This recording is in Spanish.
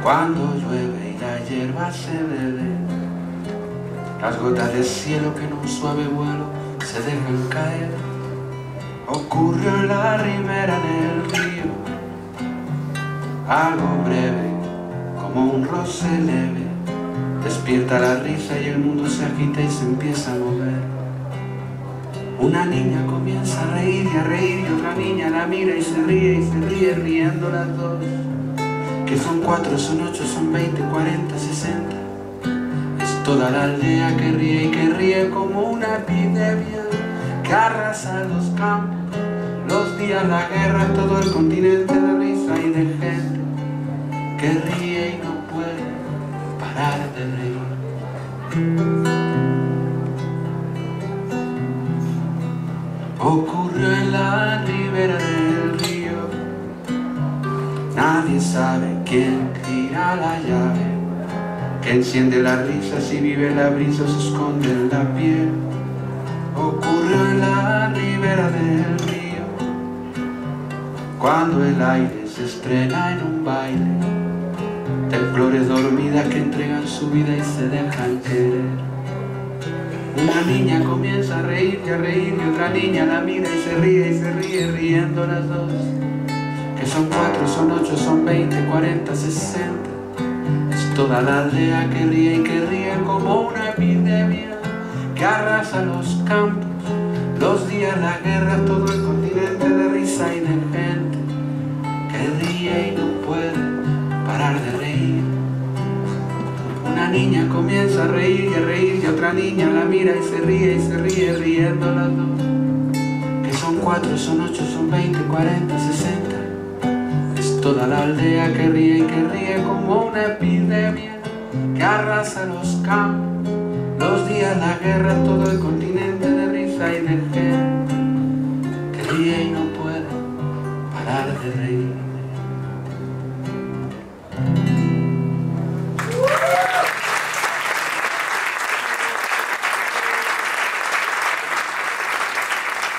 Cuando llueve y la hierba se bebe, las gotas del cielo que en un suave vuelo se dejan caer. Ocurrió en la ribera del río algo breve, como un roce leve. Despierta la risa y el mundo se agita y se empieza a mover. Una niña comienza a reír y otra niña la mira y se ríe riendo las dos. Que son 4, son 8, son 20, 40, 60. Es toda la aldea que ríe y que ríe como una epidemia que arrasa los campos, los días, la guerra, todo el continente de risa y de gente que ríe y no puede parar de reír. Ocurrió en la ribera del río, nadie sabe quién tira la llave, que enciende las risas y vive la brisa, se esconde en la piel. Ocurrió en la ribera del río, cuando el aire se estrena en un baile, temblores dormidas que entregan su vida y se dejan querer. Una niña comienza a reír y otra niña la mira y se ríe riendo las dos. Que son 4, son 8, son 20, 40, 60. Es toda la aldea que ríe como una epidemia que arrasa los campos, los días, la guerra, todo el continente de risa y de gente que ríe y no puede parar de reír. Una niña comienza a reír y otra niña la mira y se ríe riendo las dos. Que son 4, son 8, son 20, 40, 60. Es toda la aldea que ríe como una epidemia que arrasa los campos, los días, la guerra, todo el continente de risa y de gente que ríe y no puede parar de reír.